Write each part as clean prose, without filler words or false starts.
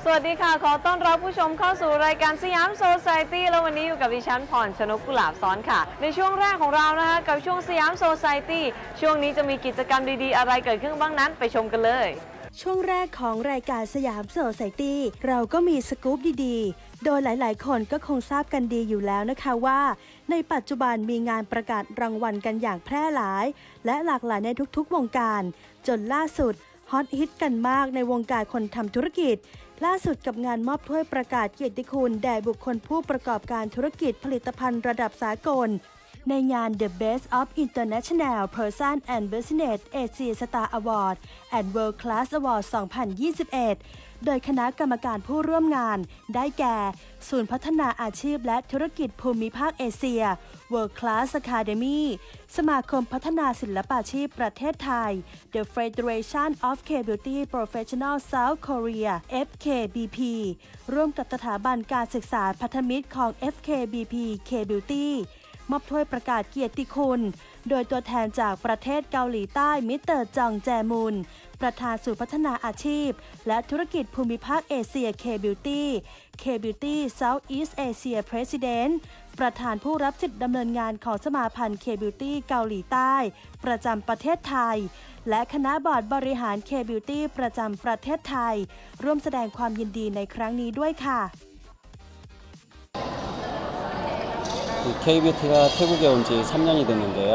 วัสดีค่ะขอต้อนรับผู้ชมเข้าสู่รายการสยามโซไซตี้แล้ววันนี้อยู่กับดิฉันพรชนกกุหลาบซ้อนค่ะในช่วงแรกของเรานะคะกับช่วงสยามโซไซตี้ช่วงนี้จะมีกิจกรรมดีๆอะไรเกิดขึ้นบ้างนั้นไปชมกันเลยช่วงแรกของรายการสยามโซไซตี้เราก็มีสกู๊ปดีๆโดยหลายๆคนก็คงทราบกันดีอยู่แล้วนะคะว่าในปัจจุบันมีงานประกาศรางวัลกันอย่างแพร่หลายและหลากหลายในทุกๆวงการจนล่าสุดฮอตฮิตกันมากในวงการคนทำธุรกิจล่าสุดกับงานมอบถ้วยประกาศเกียรติคุณแด่บุคคลผู้ประกอบการธุรกิจผลิตภัณฑ์ระดับสากลในงาน The Best of International Person and Business Asia Star Award and World Class Award 2021 โดยคณะกรรมการผู้ร่วมงานได้แก่ศูนย์พัฒนาอาชีพและธุรกิจภูมิภาคเอเชีย World Class Academy สมาคมพัฒนาศิลปาชีพประเทศไทย The Federation of K-Beauty Professionals South Korea FKBP ร่วมกับสถาบันการศึกษาพันธมิตรของ FKBP K-Beautyมอบถ้วยประกาศเกียรติคุณโดยตัวแทนจากประเทศเกาหลีใต้มิสเตอร์จองแจมุนประธานศูนย์พัฒนาอาชีพและธุรกิจภูมิภาคเอเชีย K-Beauty K-Beauty Southeast Asia President ประธานผู้รับสิทธิดำเนินงานของสมาพันธ์ K-Beauty เกาหลีใต้ประจำประเทศไทยและคณะบอร์ดบริหาร K-Beauty ประจำประเทศไทยร่วมแสดงความยินดีในครั้งนี้ด้วยค่ะ K-뷰티가 태국에 온 지 3년이 됐는데요.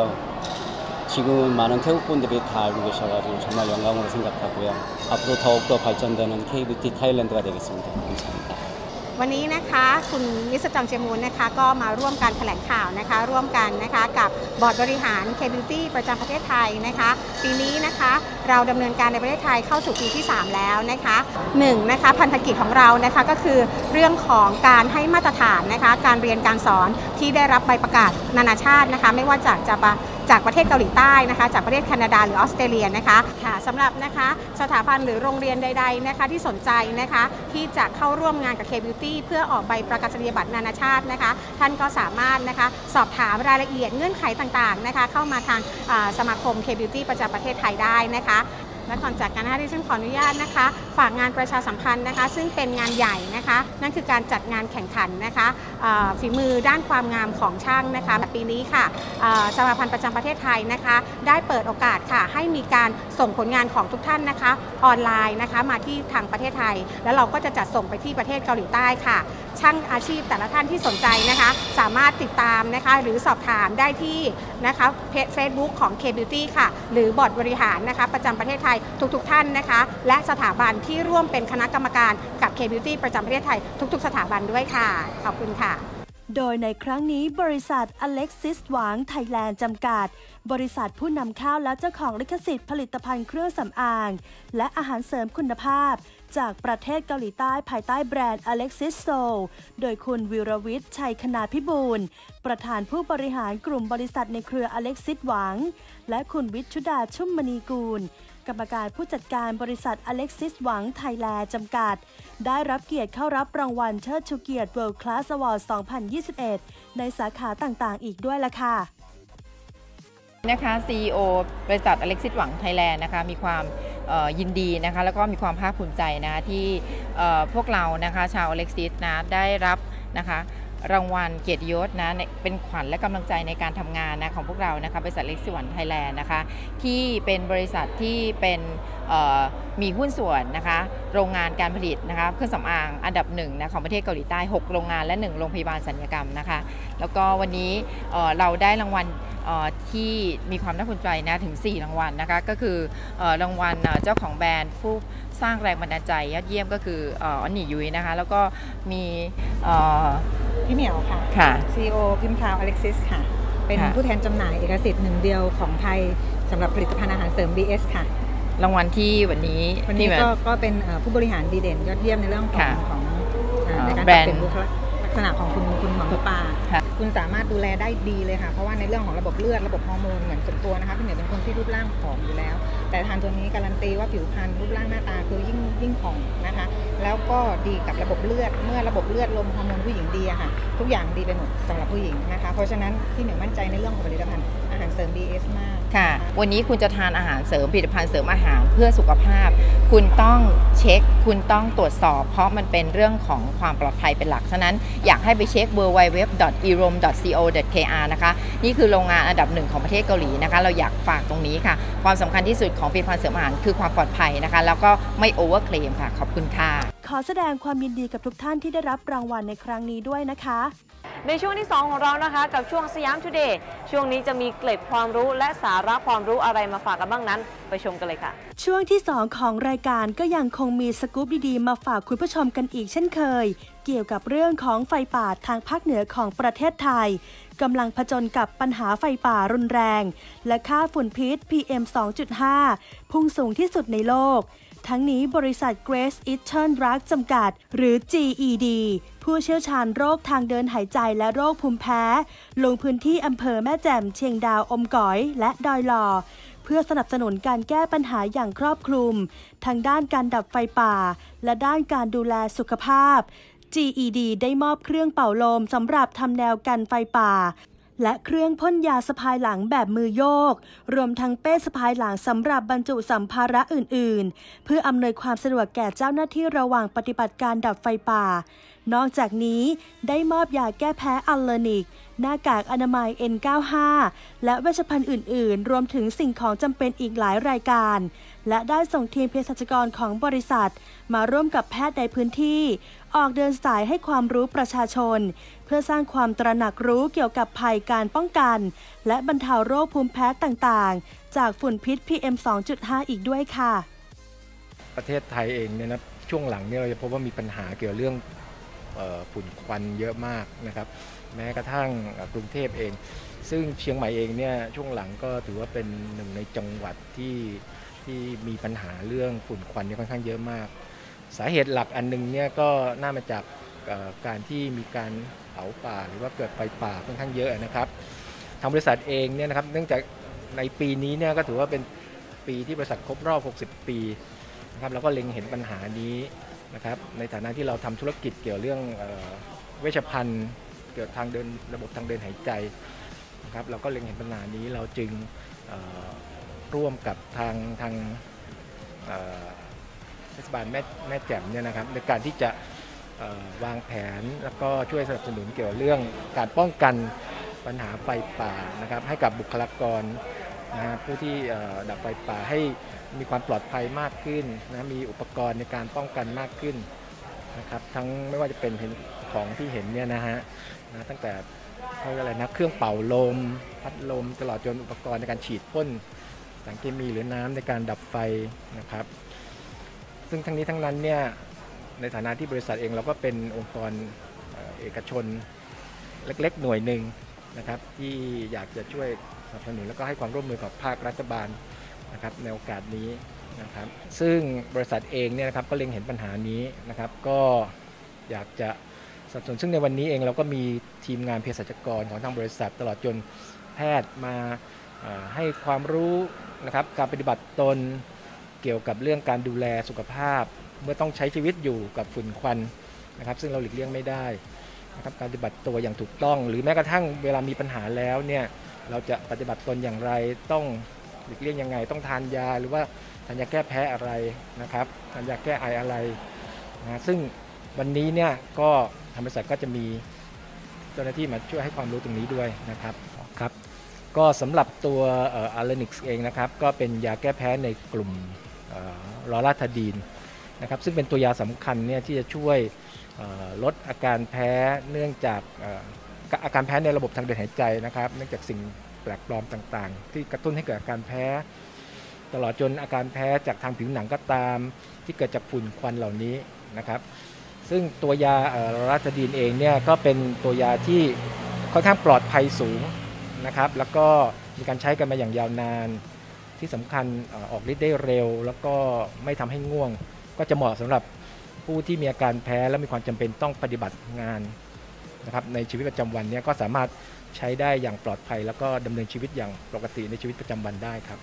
지금은 많은 태국 분들이 다 알고 계셔가지고 정말 영광으로 생각하고요. 앞으로 더욱더 발전되는 K-뷰티 타일랜드가 되겠습니다. 감사합니다. วันนี้นะคะคุณมิสเตอร์จองเจมูนนะคะก็มาร่วมการแถลงข่าวนะคะร่วมกันนะคะกับบอร์ดบริหาร K-Beauty ประจำประเทศไทยนะคะปีนี้นะคะเราดำเนินการในประเทศไทยเข้าสู่ปีที่3แล้วนะคะ1นะคะพันธกิจของเรานะคะก็คือเรื่องของการให้มาตรฐานนะคะการเรียนการสอนที่ได้รับใบประกาศนานาชาตินะคะไม่ว่าจากประเทศเกาหลีใต้นะคะจากประเทศแคนาดาหรือออสเตรเลียนะคะค่ะสำหรับนะคะสถาบันหรือโรงเรียนใดๆนะคะที่สนใจนะคะที่จะเข้าร่วมงานกับ K-Beauty เพื่อออกใบประกาศนียบัตรนานาชาตินะคะท่านก็สามารถนะคะสอบถามรายละเอียดเงื่อนไขต่างๆนะคะเข้ามาทางสมาคม K-Beauty ประจำประเทศไทยได้นะคะและก่อนจากกันนะคะที่ฉันขออนุญาตนะคะฝากงานประชาสัมพันธ์นะคะซึ่งเป็นงานใหญ่นะคะนั่นคือการจัดงานแข่งขันนะคะฝีมือด้านความงามของช่างนะคะปีนี้ค่ะสมาพันธ์ประจำประเทศไทยนะคะได้เปิดโอกาสค่ะให้มีการส่งผลงานของทุกท่านนะคะออนไลน์นะคะมาที่ทางประเทศไทยแล้วเราก็จะจัดส่งไปที่ประเทศเกาหลีใต้ค่ะช่างอาชีพแต่ละท่านที่สนใจนะคะสามารถติดตามนะคะหรือสอบถามได้ที่นะคะเพจ Facebook ของ K-Beauty ค่ะหรือบอร์ดบริหารนะคะประจำประเทศไทยทุกท่านนะคะและสถาบันที่ร่วมเป็นคณะกรรมการกับ K-Beauty ประจำประเทศไทยทุกๆสถาบันด้วยค่ะขอบคุณค่ะโดยในครั้งนี้บริษัท Alexis หวังไทยแลนด์จำกัดบริษัทผู้นำเข้าและเจ้าของลิขสิทธิ์ผลิตภัณฑ์เครื่องสำอางและอาหารเสริมคุณภาพจากประเทศเกาหลีใต้ภายใต้แบรนด์ Alexis Soul โดยคุณวิรวิทย์ชัยคณาภิบูลย์ประธานผู้บริหารกลุ่มบริษัทในเครือ Alexis หวังและคุณวิชุดาชุ่มมณีกูลกรรมการผู้จัดการบริษัท Alexis หวังไทยแลนด์จำกัดได้รับเกียรติเข้ารับรางวัลเชิดชูเกียรติ World Class Award 2021 ในสาขาต่างๆอีกด้วยล่ะค่ะนะคะ CEO บริษัท Alexis หวังไทยแลนด์นะคะมีความยินดีนะคะแล้วก็มีความภาคภูมิใจนะที่พวกเรานะคะชาว Alexis นะได้รับนะคะรางวัลเกียรติยศนะเป็นขวัญและกำลังใจในการทำงานนะของพวกเรานะคะบริษัท Alexis หวังไทยแลนด์นะคะที่เป็นบริษัทที่เป็นมีหุ้นส่วนนะคะโรงงานการผลิตนะคะเครื่องสำอางอันดับ1นะของประเทศเกาหลีใต้6โรงงานและ1โรงพยาบาลศัลยกรรมนะคะแล้วก็วันนี้เราได้รางวัลที่มีความน่าภูมิใจนะถึง4รางวัลนะคะก็คือรางวัลเจ้าของแบรนด์ผู้สร้างแรงบันดาลใจยอดเยี่ยมก็คือออนนี่ยุ้ยนะคะแล้วก็มีพี่เหมียวค่ะ CEO พิมพ์ทาว Alexis ค่ะเป็นผู้แทนจำหน่ายเอกสิทธิ์หนึ่งเดียวของไทยสำหรับผลิตภัณฑ์อาหารเสริม BS ค่ะรางวัลที่วันนี้ก็เป็นผู้บริหารดีเด่นยอดเยี่ยมในเรื่องของในการปรับเปลี่ยนลักษณะของคุณหมอปลาคุณสามารถดูแลได้ดีเลยค่ะเพราะว่าในเรื่องของระบบเลือดระบบฮอร์โมนเหมือนส่วนตัวนะคะพี่เหมียวเป็นคนที่รูปร่างผอมอยู่แล้วแต่ทานตัวนี้การันตีว่าผิวพรรณรูปร่างหน้าตาคือยิ่งผอมนะคะแล้วก็ดีกับระบบเลือดเมื่อระบบเลือดลมฮอร์โมนผู้หญิงดีค่ะทุกอย่างดีไปหมดสำหรับผู้หญิงนะคะเพราะฉะนั้นพี่เหมียวมั่นใจในเรื่องของผลิตภัณฑ์อาหารเสริม DS มากค่ะวันนี้คุณจะทานอาหารเสริมผลิตภัณฑ์เสริมอาหารเพื่อสุขภาพคุณต้องเช็คคุณต้องตรวจสอบเพราะมันเป็นเรื่องของความปลอดภัยเป็นหลักฉะนั้นอยากให้ไปเช็ค www.erom.co.kr นะคะนี่คือโรงงานอันดับ1ของประเทศเกาหลีนะคะเราอยากฝากตรงนี้ค่ะความสำคัญที่สุดของผลิตภัณฑ์เสริมอาหารคือความปลอดภัยนะคะแล้วก็ไม่โอเวอร์เคลมค่ะขอบคุณค่ะขอแสดงความยินดีกับทุกท่านที่ได้รับรางวัลในครั้งนี้ด้วยนะคะในช่วงที่ 2 ของเรานะคะกับช่วงสยามทูเดย์ช่วงนี้จะมีเกล็ดความรู้และสาระความรู้อะไรมาฝากกันบ้างนั้นไปชมกันเลยค่ะช่วงที่ 2 ของรายการก็ยังคงมีสกู๊ปดีๆมาฝากคุณผู้ชมกันอีกเช่นเคยเกี่ยวกับเรื่องของไฟป่าทางภาคเหนือของประเทศไทยกำลังผจญกับปัญหาไฟป่ารุนแรงและค่าฝุ่นพิษ PM 2.5 พุ่งสูงที่สุดในโลกทั้งนี้บริษัท Grace Eastern Drug จำกัดหรือ GED ผู้เชี่ยวชาญโรคทางเดินหายใจและโรคภูมิแพ้ลงพื้นที่อำเภอแม่แจ่มเชียงดาวอมก๋อยและดอยหล่อเพื่อสนับสนุนการแก้ปัญหาอย่างครอบคลุมทั้งด้านการดับไฟป่าและด้านการดูแลสุขภาพ GED ได้มอบเครื่องเป่าลมสำหรับทำแนวกันไฟป่าและเครื่องพ่นยาสะพายหลังแบบมือโยกรวมทั้งเป้สะพายหลังสำหรับบรรจุสัมภาระอื่นๆเพื่ออำนวยความสะดวกแก่เจ้าหน้าที่ระหว่างปฏิบัติการดับไฟป่านอกจากนี้ได้มอบยาแก้แพ้อัลเลอร์นิกหน้ากากอนามัย N95 และเวชภัณฑ์อื่นๆรวมถึงสิ่งของจำเป็นอีกหลายรายการและได้ส่งทีมเภสัชกรของบริษัทมาร่วมกับแพทย์ในพื้นที่ออกเดินสายให้ความรู้ประชาชนเพื่อสร้างความตระหนักรู้เกี่ยวกับภัยการป้องกันและบรรเทาโรคภูมิแพ้ต่างๆจากฝุ่นพิษ PM 2.5 อีกด้วยค่ะประเทศไทยเองเนี่ยนะช่วงหลังเนี่ยเราจะพบว่ามีปัญหาเกี่ยวกับเรื่องฝุ่นควันเยอะมากนะครับแม้กระทั่งกรุงเทพเองซึ่งเชียงใหม่เองเนี่ยช่วงหลังก็ถือว่าเป็นหนึ่งในจังหวัดที่มีปัญหาเรื่องฝุ่นควันค่อนข้างเยอะมากสาเหตุหลักอันนึงเนี่ยก็น่ามาจากการที่มีการเผาป่าหรือว่าเกิดไฟป่าค่อนข้างเยอะนะครับทางบริษัทเองเนี่ยนะครับเนื่องจากในปีนี้เนี่ยก็ถือว่าเป็นปีที่บริษัทครบรอบ60 ปีนะครับแล้วก็เล็งเห็นปัญหานี้นะครับในฐานะที่เราทำธุรกิจเกี่ยวเรื่องเวชภัณฑ์เกี่ยวกับทางเดินระบบทางเดินหายใจนะครับเราก็เล็งเห็นปัญหานี้เราจึงร่วมกับทางเทศบาลแม่แจ่มเนี่ยนะครับในการที่จะวางแผนแล้วก็ช่วยสนับสนุนเกี่ยวกับเรื่องการป้องกันปัญหาไฟป่านะครับให้กับบุคลากรนะผู้ที่ดับไฟป่าให้มีความปลอดภัยมากขึ้นนะมีอุปกรณ์ในการป้องกันมากขึ้นนะครับทั้งไม่ว่าจะเป็นของที่เห็นเนี่ยนะฮะตั้งแต่อะไรนะเครื่องเป่าลมพัดลมตลอดจนอุปกรณ์ในการฉีดพ่นสารเคมีหรือน้ำในการดับไฟนะครับซึ่งทั้งนี้ทั้งนั้นเนี่ยในฐานะที่บริษัทเองเราก็เป็นองค์กรเอกชนเล็กๆหน่วยหนึ่งนะครับที่อยากจะช่วยสนับสนุนและก็ให้ความร่วมมือกับภาครัฐบาลนะครับในโอกาสนี้นะครับซึ่งบริษัทเองเนี่ยนะครับก็เล็งเห็นปัญหานี้นะครับก็อยากจะสนับสนุนซึ่งในวันนี้เองเราก็มีทีมงานเภสัชกรของทางบริษัทตลอดจนแพทย์มาให้ความรู้นะครับการปฏิบัติตนเกี่ยวกับเรื่องการดูแลสุขภาพเมื่อต้องใช้ชีวิตอยู่กับฝุ่นควันนะครับซึ่งเราหลีกเลี่ยงไม่ได้นะครับการปฏิบัติตัวอย่างถูกต้องหรือแม้กระทั่งเวลามีปัญหาแล้วเนี่ยเราจะปฏิบัติตนอย่างไรต้องหลีกเลี่ยงยังไงต้องทานยาหรือว่าทานยาแก้แพ้อะไรนะครับทานยาแก้ไออะไรนะซึ่งวันนี้เนี่ยก็ทางบริษัทก็จะมีเจ้าหน้าที่มาช่วยให้ความรู้ตรงนี้ด้วยนะครับครับก็สำหรับตัวอัลเลนิกเองนะครับก็เป็นยาแก้แพ้ในกลุ่มลอราทาดีนนะครับซึ่งเป็นตัวยาสำคัญเนี่ยที่จะช่วยลดอาการแพ้เนื่องจากอาการแพ้ในระบบทางเดินหายใจนะครับเนื่องจากสิ่งแปลกปลอมต่างๆที่กระตุ้นให้เกิดอาการแพ้ตลอดจนอาการแพ้จากทางผิวหนังก็ตามที่เกิดจากฝุ่นควันเหล่านี้นะครับซึ่งตัวยาลอราทาดีนเองเนี่ยก็เป็นตัวยาที่ค่อนข้างปลอดภัยสูงนะครับแล้วก็มีการใช้กันมาอย่างยาวนานที่สำคัญออกฤทธิ์ได้เร็วแล้วก็ไม่ทำให้ง่วงก็จะเหมาะสำหรับผู้ที่มีอาการแพ้และมีความจำเป็นต้องปฏิบัติงานนะครับในชีวิตประจำวันนี้ก็สามารถใช้ได้อย่างปลอดภัยแล้วก็ดำเนินชีวิตอย่างปกติในชีวิตประจำวันได้ครับ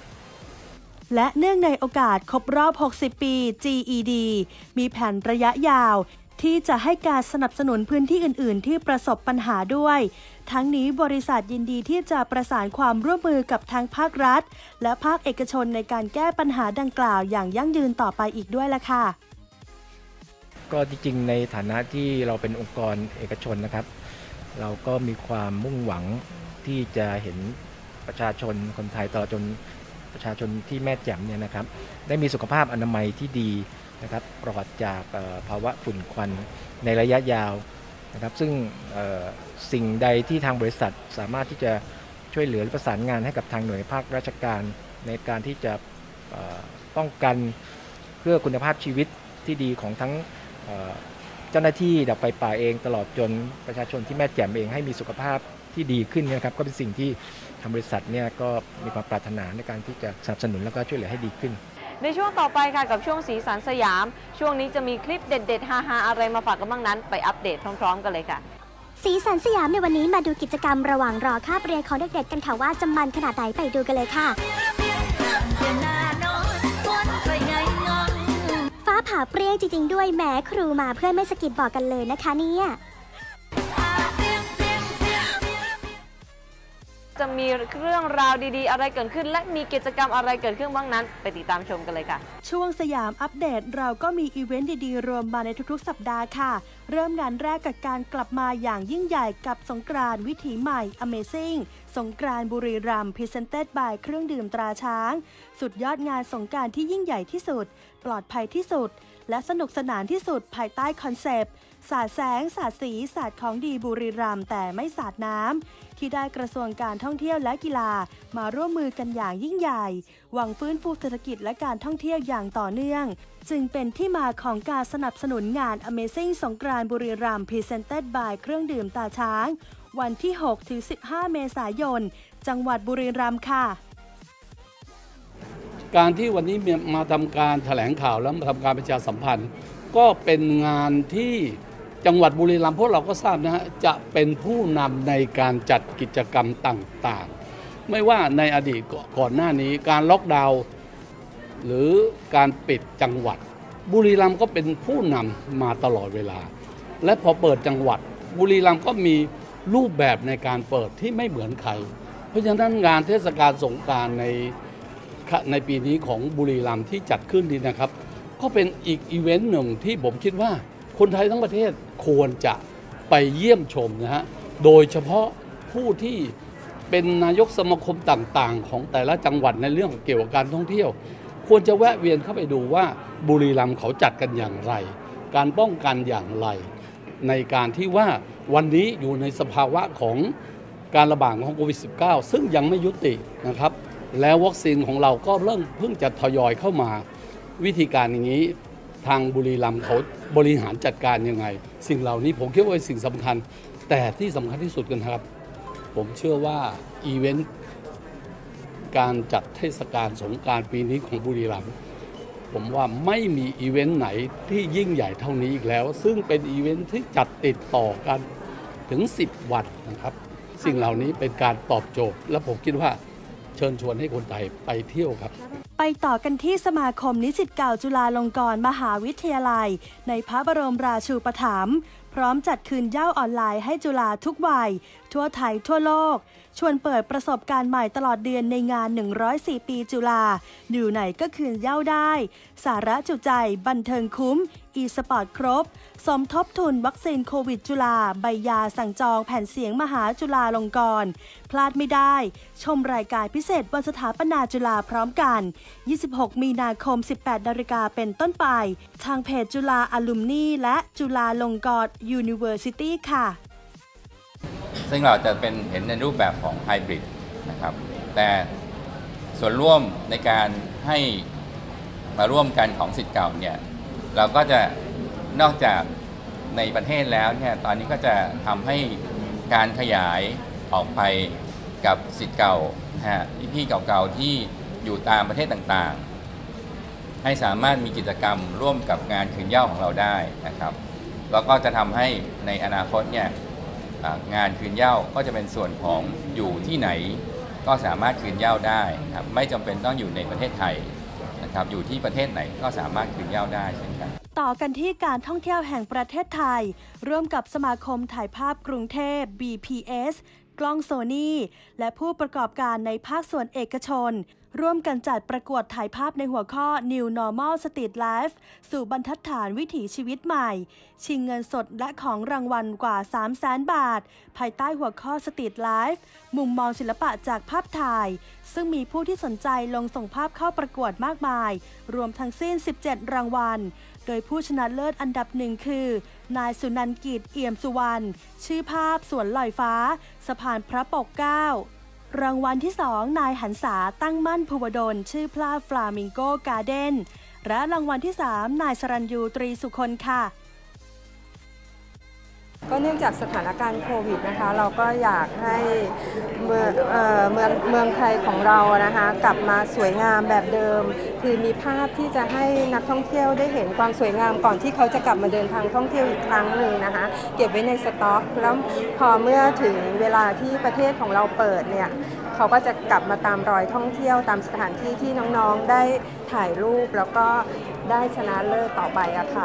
และเนื่องในโอกาสครบรอบ60 ปี GED มีแผนระยะยาวที่จะให้การสนับสนุนพื้นที่อื่นๆที่ประสบปัญหาด้วยทั้งนี้บริษัทยินดีที่จะประสานความร่วมมือกับทางภาครัฐและภาคเอกชนในการแก้ปัญหาดังกล่าวอย่างยั่งยืนต่อไปอีกด้วยล่ะค่ะก็จริงๆในฐานะที่เราเป็นองค์กรเอกชนนะครับเราก็มีความมุ่งหวังที่จะเห็นประชาชนคนไทยตลอดจนประชาชนที่แม่แจ่มเนี่ยนะครับได้มีสุขภาพอนามัยที่ดีนะครับปลอดจากภาวะฝุ่นควันในระยะยาวนะครับซึ่งสิ่งใดที่ทางบริษัทสามารถที่จะช่วยเหลือประสานงานให้กับทางหน่วยภาคราชการในการที่จะป้องกันเพื่อคุณภาพชีวิตที่ดีของทั้งเจ้าหน้าที่ดับไฟป่าเองตลอดจนประชาชนที่แม่แจ่มเองให้มีสุขภาพที่ดีขึ้นนะครับก็เป็นสิ่งที่ทางบริษัทเนี่ยก็มีความปรารถนาในการที่จะสนับสนุนแล้วก็ช่วยเหลือให้ดีขึ้นในช่วงต่อไปค่ะกับช่วงสีสันสยามช่วงนี้จะมีคลิปเด็ดๆฮาๆอะไรมาฝากกันบ้างนั้นไปอัปเดตพร้อมๆกันเลยค่ะสีสันสยามในวันนี้มาดูกิจกรรมระหว่างรอคาบเรียนของเด็กๆกันค่ะว่าจะมันขนาดไหนไปดูกันเลยค่ะฟ้าผ่าเปรี้ยงจริงๆด้วยแม้ครูมาเพื่อนไม่สะกิดบอกกันเลยนะคะเนี่ยจะมีเรื่องราวดีๆอะไรเกิดขึ้นและมีกิจกรรมอะไรเกิดขึ้นบ้างนั้นไปติดตามชมกันเลยค่ะช่วงสยามอัปเดตเราก็มีอีเวนต์ดีๆรวมมาในทุกๆสัปดาห์ค่ะเริ่มงานแรกกับการกลับมาอย่างยิ่งใหญ่กับสงกรานต์วิถีใหม่ Amazing สงกรานต์บุรีรัมย์ Presented by เครื่องดื่มตราช้างสุดยอดงานสงกรานต์ที่ยิ่งใหญ่ที่สุดปลอดภัยที่สุดและสนุกสนานที่สุดภายใต้คอนเซปต์สาดแสงสาดสีสาดของดีบุรีรัมย์แต่ไม่สาดน้ำที่ได้กระทรวงการท่องเที่ยวและกีฬามาร่วมมือกันอย่างยิ่งใหญ่หวังฟื้นฟูเศรษฐกิจและการท่องเที่ยวอย่างต่อเนื่องจึงเป็นที่มาของการสนับสนุนงาน Amazing สงกรานต์บุรีรัมย์ Presented by เครื่องดื่มตาช้างวันที่ 6-15 เมษายนจังหวัดบุรีรัมย์ค่ะการที่วันนี้มาทำการแถลงข่าวแล้วมาทำการประชาสัมพันธ์ก็เป็นงานที่จังหวัดบุรีรัมย์พวกเราก็ทราบนะฮะจะเป็นผู้นำในการจัดกิจกรรมต่างๆไม่ว่าในอดีตก่อนหน้านี้การล็อกดาวน์หรือการปิดจังหวัดบุรีรัมย์ก็เป็นผู้นำมาตลอดเวลาและพอเปิดจังหวัดบุรีรัมย์ก็มีรูปแบบในการเปิดที่ไม่เหมือนใครเพราะฉะนั้นงานเทศกาลสงกรานต์ในปีนี้ของบุรีรัมย์ที่จัดขึ้นนี้นะครับก็เป็นอีกอีเวนต์หนึ่งที่ผมคิดว่าคนไทยทั้งประเทศควรจะไปเยี่ยมชมนะฮะโดยเฉพาะผู้ที่เป็นนายกสมาคมต่างๆของแต่ละจังหวัดในเรื่องเกี่ยวกับการท่องเที่ยวควรจะแวะเวียนเข้าไปดูว่าบุรีรัมย์เขาจัดกันอย่างไรการป้องกันอย่างไรในการที่ว่าวันนี้อยู่ในสภาวะของการระบาดของโควิด -19 ซึ่งยังไม่ยุตินะครับแล้ววัคซีนของเราก็เพิ่งจะทยอยเข้ามาวิธีการอย่างนี้ทางบุรีรัมย์เขาบริหารจัดการยังไงสิ่งเหล่านี้ผมคิดว่าเป็นสิ่งสำคัญแต่ที่สำคัญที่สุดกันครับผมเชื่อว่าอีเวนต์การจัดเทศกาลสงกรานต์ปีนี้ของบุรีรัมย์ผมว่าไม่มีอีเวนต์ไหนที่ยิ่งใหญ่เท่านี้อีกแล้วซึ่งเป็นอีเวนต์ที่จัดติดต่อกันถึง10 วันนะครับสิ่งเหล่านี้เป็นการตอบโจทย์และผมคิดว่าเชิญชวนให้คนไทยไปเที่ยวครับไปต่อกันที่สมาคมนิสิตเก่าจุฬาลงกรณ์มหาวิทยาลัยในพระบรมราชูปถัมภ์พร้อมจัดคืนเหย้าออนไลน์ให้จุฬาทุกวัยทั่วไทยทั่วโลกชวนเปิดประสบการณ์ใหม่ตลอดเดือนในงาน104 ปีจุฬาอยู่ไหนก็คืนเหย้าได้สาระจุใจบันเทิงคุ้มสปอร์ตครบสมทบทุนวัคซีนโควิดจุฬาใบยาสั่งจองแผ่นเสียงมหาจุฬาลงกรณ์พลาดไม่ได้ชมรายการพิเศษวันสถาปนาจุฬาพร้อมกัน26 มีนาคม 18 นาฬิกาเป็นต้นไปทางเพจจุฬาอลูมนีและจุฬาลงกรณ์ยูนิเวอร์ซิตี้ค่ะซึ่งเราจะเป็นเห็นในรูปแบบของไฮบริดนะครับแต่ส่วนร่วมในการให้มาร่วมกันของศิษย์เก่าเนี่ยเราก็จะนอกจากในประเทศแล้วเนี่ยตอนนี้ก็จะทำให้การขยายออกไปกับศิษย์เก่าพี่เก่าๆที่อยู่ตามประเทศต่างๆให้สามารถมีกิจกรรมร่วมกับงานคืนเหย้าของเราได้นะครับแล้วก็จะทำให้ในอนาคตเนี่ยงานคืนเหย้าก็จะเป็นส่วนของอยู่ที่ไหนก็สามารถคืนเหย้าได้ครับไม่จำเป็นต้องอยู่ในประเทศไทยนะครับอยู่ที่ประเทศไหนก็สามารถคืนเหย้าได้เช่นกันต่อกันที่การท่องเที่ยวแห่งประเทศไทยร่วมกับสมาคมถ่ายภาพกรุงเทพ BPS กล้องโซนี่และผู้ประกอบการในภาคส่วนเอกชนร่วมกันจัดประกวดถ่ายภาพในหัวข้อ New Normal Street Life สู่บรรทัดฐานวิถีชีวิตใหม่ชิงเงินสดและของรางวัลกว่า 300,000 บาทภายใต้หัวข้อ Street Life มุมมองศิลปะจากภาพถ่ายซึ่งมีผู้ที่สนใจลงส่งภาพเข้าประกวดมากมายรวมทั้งสิ้น 17 รางวัลโดยผู้ชนะเลิศอันดับหนึ่งคือนายสุนันท์กิจเอี่ยมสุวรรณชื่อภาพสวนลอยฟ้าสะพานพระปกเกล้ารางวัลที่ 2 นายหันษาตั้งมั่นภูวดลชื่อภาพฟลามิงโกการ์เด้นและรางวัลที่ 3 นายสรัญยูตรีสุคนค่ะก็เนื่องจากสถานการณ์โควิดนะคะเราก็อยากให้เมืองไทยของเรานะคะกลับมาสวยงามแบบเดิมคือมีภาพที่จะให้นักท่องเที่ยวได้เห็นความสวยงามก่อนที่เขาจะกลับมาเดินทางท่องเที่ยวอีกครั้งหนึ่งนะคะเก็บไว้ในสต็อกแล้วพอเมื่อถึงเวลาที่ประเทศของเราเปิดเนี่ยเขาก็จะกลับมาตามรอยท่องเที่ยวตามสถานที่ที่น้องๆได้ถ่ายรูปแล้วก็ได้ชนะเลิศต่อไปอะค่ะ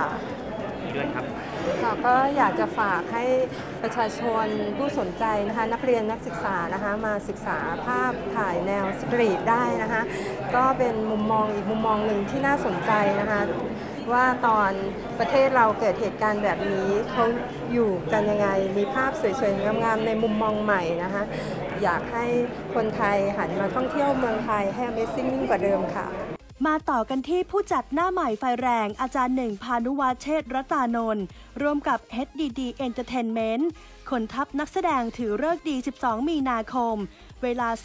ก็อยากจะฝากให้ประชาชนผู้สนใจนะคะนักเรียนนักศึกษานะคะมาศึกษาภาพถ่ายแนวสตรีทได้นะคะก็เป็นมุมมองอีกมุมมองหนึ่งที่น่าสนใจนะคะว่าตอนประเทศเราเกิดเหตุการณ์แบบนี้เขาอยู่กันยังไงมีภาพสวยๆงามๆในมุมมองใหม่นะคะอยากให้คนไทยหันมาท่องเที่ยวเมืองไทยให้ Amazing ยิ่งกว่าเดิมค่ะมาต่อกันที่ผู้จัดหน้าใหม่ไฟแรงอาจารย์หนึ่งพานุวัฒน์เชษฐ์รัตานนท์ร่วมกับ HDD Entertainment คนทัพนักแสดงถือฤกษ์ดี 12 มีนาคมเวลา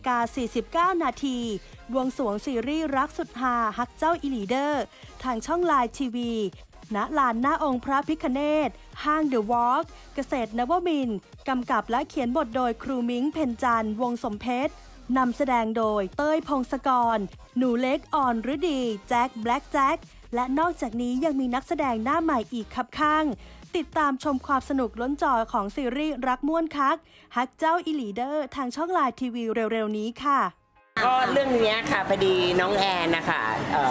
10:49 นาทีบวงสรวงซีรีส์รักสุดฮาฮักเจ้าอีหลีเดอร์ทางช่องไลน์ทีวีณลานหน้าองค์พระพิฆเนศห้างเดอะวอล์กเกษตรนวมินทร์กำกับและเขียนบทโดยครูมิ้งเพ็ญจันทร์วงสมเพชรนำแสดงโดยเต้ยพงศกรหนูเล็กอ่อนฤดีแจ็คแบล็กแจ็คและนอกจากนี้ยังมีนักแสดงหน้าใหม่อีกคับข้างติดตามชมความสนุกล้นจอของซีรีส์รักม่วนคักฮักเจ้าอีหลีเดอร์ทางช่องไลน์ทีวีเร็วๆนี้ค่ะก็เรื่องนี้ค่ะพอดีน้องแอนนะคะ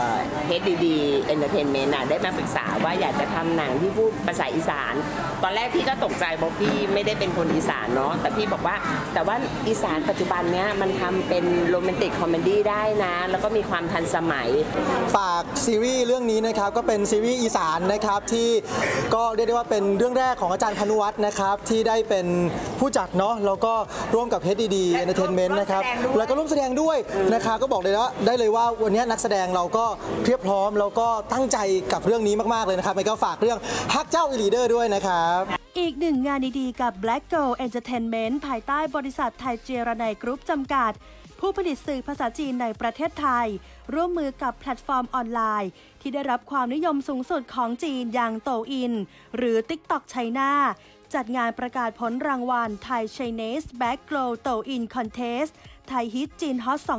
HDD Entertainment ได้มาปรึกษาว่าอยากจะทำหนังที่พูดภาษาอีสานตอนแรกพี่ก็ตกใจบอกพี่ไม่ได้เป็นคนอีสานเนาะแต่พี่บอกว่าแต่ว่าอีสานปัจจุบันเนี้ยมันทำเป็นโรแมนติกคอมเมดี้ได้นะแล้วก็มีความทันสมัยฝากซีรีส์เรื่องนี้นะครับก็เป็นซีรีส์อีสานนะครับที่ก็เรียกได้ว่าเป็นเรื่องแรกของอาจารย์พานุวัฒน์นะครับที่ได้เป็นผู้จัดเนาะแล้วก็ร่วมกับ HDD Entertainment นะครับแล้วก็ร่วมแสดงด้วยนะครับก็บอกเลยว่าได้เลยว่าวันนี้นักแสดงเราก็เพียบพร้อมแล้วก็ตั้งใจกับเรื่องนี้มากๆเลยนะครับก็ฝากเรื่องฮักเจ้าอีหลีเดอร์ด้วยนะครับอีกหนึ่งงานดีๆกับ Black Girl Entertainment ภายใต้บริษัทไทยเจรนัยกรุ๊ปจำกัดผู้ผลิตสื่อภาษาจีนในประเทศไทยร่วมมือกับแพลตฟอร์มออนไลน์ที่ได้รับความนิยมสูงสุดของจีนอย่างโตอินหรือ TikTok China จัดงานประกาศผลรางวัล Thai Chinese Black Girl โตอิน Contest ไทยฮิตจีนฮอต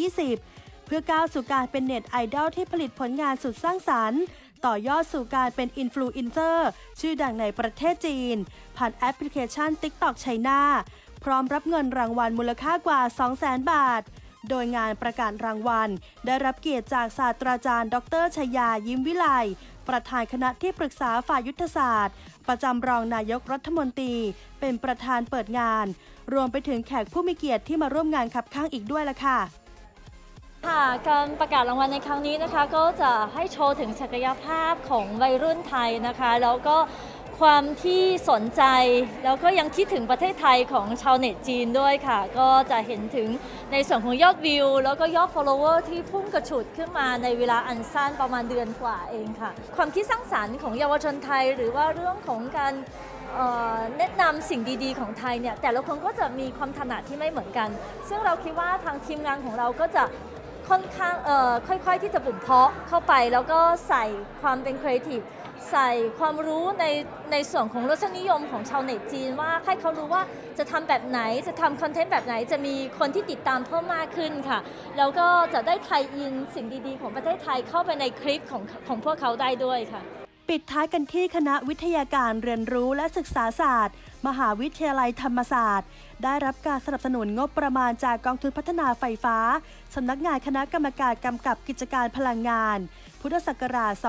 2020 เพื่อก้าวสู่การเป็นเน็ตไอดอลที่ผลิตผลงานสุดสร้างสรรค์ต่อยอดสู่การเป็นอินฟลูเอนเซอร์ชื่อดังในประเทศจีนผ่านแอปพลิเคชัน TikTok China พร้อมรับเงินรางวัลมูลค่ากว่า 200,000 บาทโดยงานประกาศรางวัลได้รับเกียรติจากศาสตราจารย์ดร.ชยายิ้มวิไลประธานคณะที่ปรึกษาฝ่ายยุทธศาสตร์ประจำรองนายกรัฐมนตรีเป็นประธานเปิดงานรวมไปถึงแขกผู้มีเกียรติที่มาร่วมงานคับข้างอีกด้วยล่ะค่ะการประกาศรางวัลในครั้งนี้นะคะก็จะให้โชว์ถึงศักยภาพของวัยรุ่นไทยนะคะแล้วก็ความที่สนใจแล้วก็ยังคิดถึงประเทศไทยของชาวเน็ตจีนด้วยค่ะก็จะเห็นถึงในส่วนของยอดวิวแล้วก็ยอด follower ที่พุ่งกระฉูดขึ้นมาในเวลาอันสั้นประมาณเดือนกว่าเองค่ะความคิดสร้างสรรค์ของเยาวชนไทยหรือว่าเรื่องของการแนะนำสิ่งดีๆของไทยเนี่ยแต่ละคนก็จะมีความถนัดที่ไม่เหมือนกันซึ่งเราคิดว่าทางทีมงานของเราก็จะค่อนข้างค่อยๆที่จะบ่มเพาะเข้าไปแล้วก็ใส่ความเป็นครีเอทีฟใส่ความรู้ในส่วนของรสนิยมของชาวเน็ตจีนว่าให้เขารู้ว่าจะทำแบบไหนจะทำคอนเทนต์แบบไหนจะมีคนที่ติดตามเพิ่มมากขึ้นค่ะแล้วก็จะได้ไทยอินสิ่งดีๆของประเทศไทยเข้าไปในคลิปของพวกเขาได้ด้วยค่ะปปิดท้ายกันที่คณะวิทยาการเรียนรู้และศึกษาศาสตร์มหาวิทยาลัยธรรมศาสตร์ได้รับการสนับสนุนงบประมาณจากกองทุนพัฒนาไฟฟ้าสำนักงานคณะกรรมการกำกับกิจการพลังงานพุทธศักราช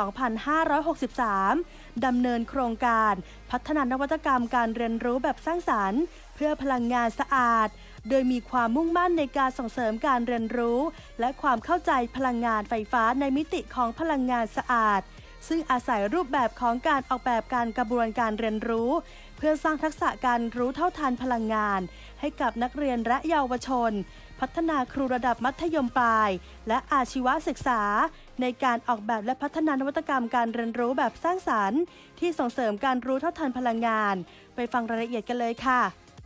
2563 ดำเนินโครงการพัฒนานวัตกรรมการเรียนรู้แบบสร้างสรรค์เพื่อพลังงานสะอาดโดยมีความมุ่งมั่นในการส่งเสริมการเรียนรู้และความเข้าใจพลังงานไฟฟ้าในมิติของพลังงานสะอาดซึ่งอาศัยรูปแบบของการออกแบบการกระบวนการเรียนรู้เพื่อสร้างทักษะการรู้เท่าทันพลังงานให้กับนักเรียนและเยาวชนพัฒนาครูระดับมัธยมปลายและอาชีวศึกษาในการออกแบบและพัฒนานวัตกรรมการเรียนรู้แบบสร้างสรรค์ที่ส่งเสริมการรู้เท่าทันพลังงานไปฟังรายละเอียดกันเลยค่ะ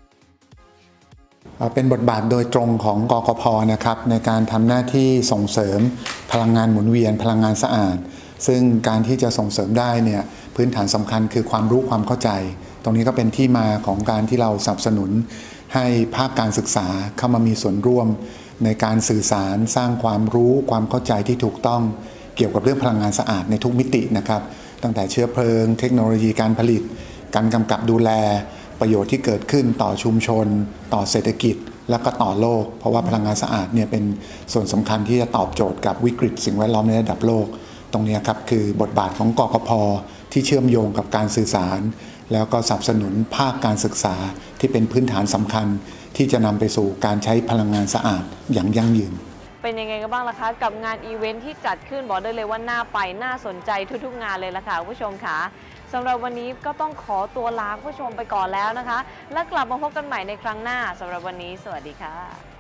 เป็นบทบาทโดยตรงของกกพ.นะครับในการทำหน้าที่ส่งเสริมพลังงานหมุนเวียนพลังงานสะอาดซึ่งการที่จะส่งเสริมได้เนี่ยพื้นฐานสำคัญคือความรู้ความเข้าใจตรงนี้ก็เป็นที่มาของการที่เราสนับสนุนให้ภาคการศึกษาเข้ามามีส่วนร่วมในการสื่อสารสร้างความรู้ความเข้าใจที่ถูกต้องเกี่ยวกับเรื่องพลังงานสะอาดในทุกมิตินะครับตั้งแต่เชื้อเพลิงเทคโนโลยีการผลิตการกำกับดูแลประโยชน์ที่เกิดขึ้นต่อชุมชนต่อเศรษฐกิจและก็ต่อโลกเพราะว่าพลังงานสะอาดเนี่ยเป็นส่วนสำคัญที่จะตอบโจทย์กับวิกฤตสิ่งแวดล้อมในระดับโลกตรงนี้ครับคือบทบาทของกกพ.ที่เชื่อมโยงกับการสื่อสารแล้วก็สนับสนุนภาคการศึกษาที่เป็นพื้นฐานสำคัญที่จะนำไปสู่การใช้พลังงานสะอาดอย่างยั่งยืนเป็นยังไงกันบ้างล่ะคะกับงานอีเวนท์ที่จัดขึ้นบอกได้เลยว่าน่าไปน่าสนใจทุกๆงานเลยล่ะค่ะผู้ชมค่ะสำหรับวันนี้ก็ต้องขอตัวลาผู้ชมไปก่อนแล้วนะคะและกลับมาพบกันใหม่ในครั้งหน้าสำหรับวันนี้สวัสดีค่ะ